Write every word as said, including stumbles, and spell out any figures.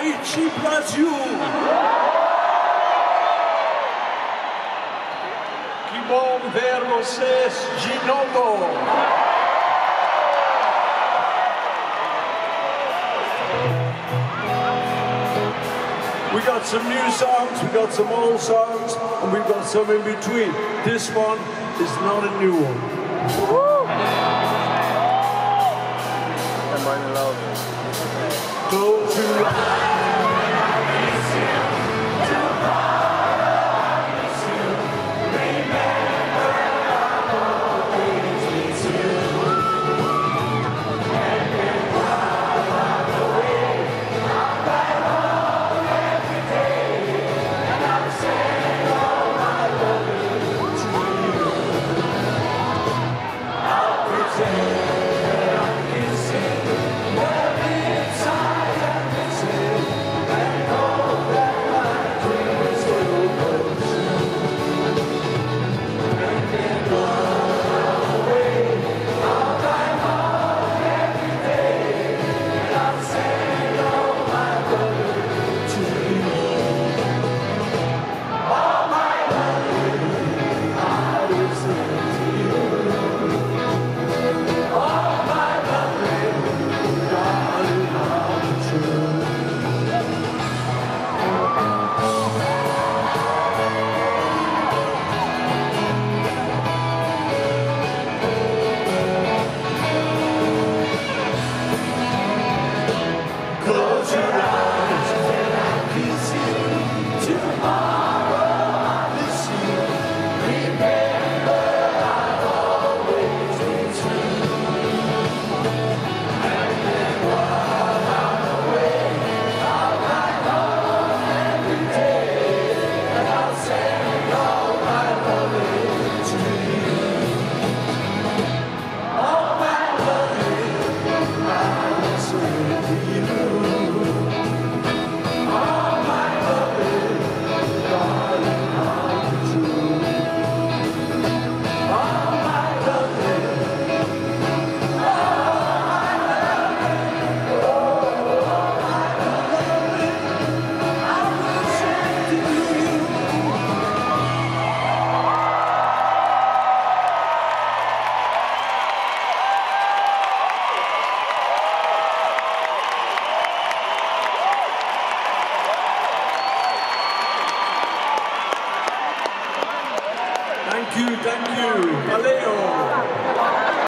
Haiti, Brasil. Que bom ver vocês de novo. We got some new songs, we got some old songs, and we've got some in between. This one is not a new one. Close your eyes. Thank you, thank you. Valeu.